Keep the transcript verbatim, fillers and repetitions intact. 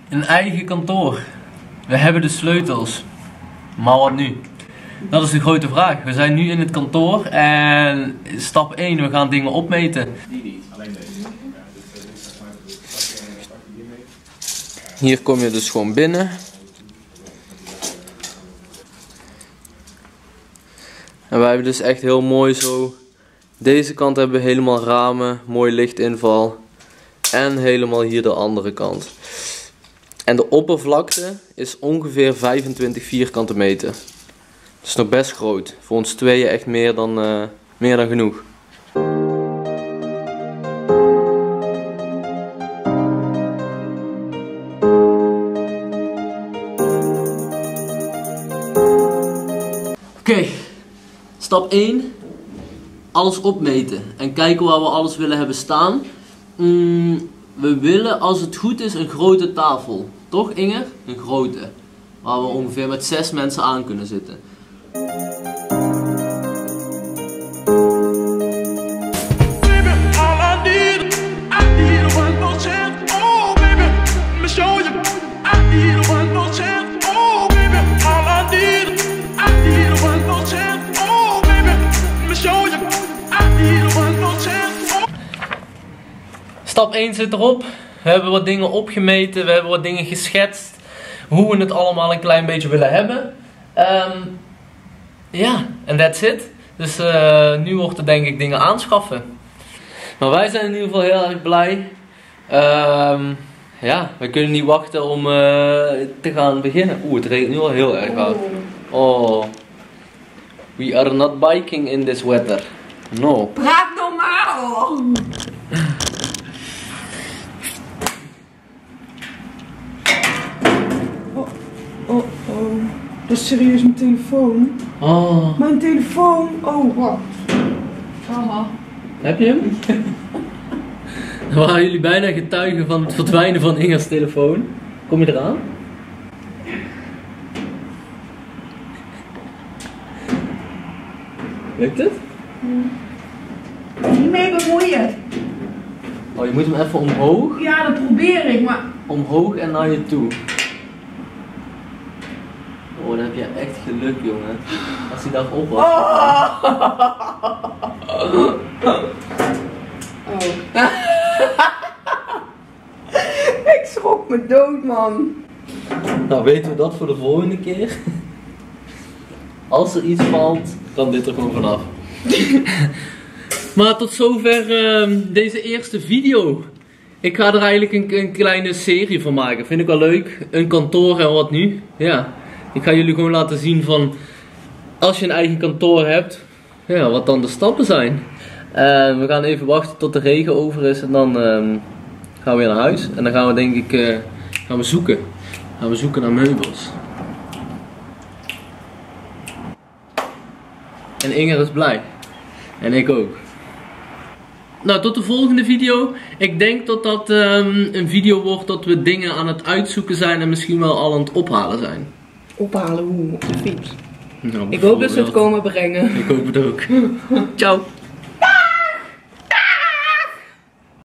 Een eigen kantoor. We hebben de sleutels. Maar wat nu? Dat is de grote vraag. We zijn nu in het kantoor en stap één, we gaan dingen opmeten. Die niet, alleen deze. Hier kom je dus gewoon binnen. En wij hebben dus echt heel mooi zo. Deze kant hebben we helemaal ramen, mooi lichtinval. En helemaal hier de andere kant. En de oppervlakte is ongeveer vijfentwintig vierkante meter. Dat is nog best groot. Voor ons tweeën echt meer dan, uh, meer dan genoeg. Oké, okay. Stap één. Alles opmeten. En kijken waar we alles willen hebben staan. Mm, we willen, als het goed is, een grote tafel. Toch, Inger? Een grote. Waar we ongeveer met zes mensen aan kunnen zitten. Stap één zit erop. We hebben wat dingen opgemeten, we hebben wat dingen geschetst. Hoe we het allemaal een klein beetje willen hebben. Ja, um, yeah, en that's it. Dus uh, nu wordt er denk ik dingen aanschaffen. Maar wij zijn in ieder geval heel erg blij. Um, ja, we kunnen niet wachten om uh, te gaan beginnen. Oeh, het regent nu al heel erg hard. Oh. We are not biking in this weather. No. Praat normaal! Oh, oh. Dat is serieus mijn telefoon. Oh. Mijn telefoon. Oh, wacht. Haha. Heb je hem? Dan waren jullie bijna getuigen van het verdwijnen van Ingers telefoon. Kom je eraan? Lukt het? Niet mee bemoeien. Oh, je moet hem even omhoog. Ja, dat probeer ik, maar... Omhoog en naar je toe. Oh, dan heb je echt geluk, jongen. Als hij daarop was. Oh! Oh. Ik schrok me dood, man. Nou, weten we dat voor de volgende keer? Als er iets valt, kan dit er gewoon vanaf. Maar tot zover uh, deze eerste video. Ik ga er eigenlijk een, een kleine serie van maken. Vind ik wel leuk. Een kantoor en wat nu. Ja. Ik ga jullie gewoon laten zien van, als je een eigen kantoor hebt, ja, wat dan de stappen zijn. Uh, we gaan even wachten tot de regen over is en dan uh, gaan we weer naar huis. En dan gaan we denk ik, uh, gaan we zoeken. Gaan we zoeken naar meubels. En Inger is blij. En ik ook. Nou, tot de volgende video. Ik denk dat dat um, een video wordt dat we dingen aan het uitzoeken zijn en misschien wel al aan het ophalen zijn. Ophalen hoe? Op de fiets. Nou, ik hoop dat ze het komen brengen. Ik hoop het ook. Ciao.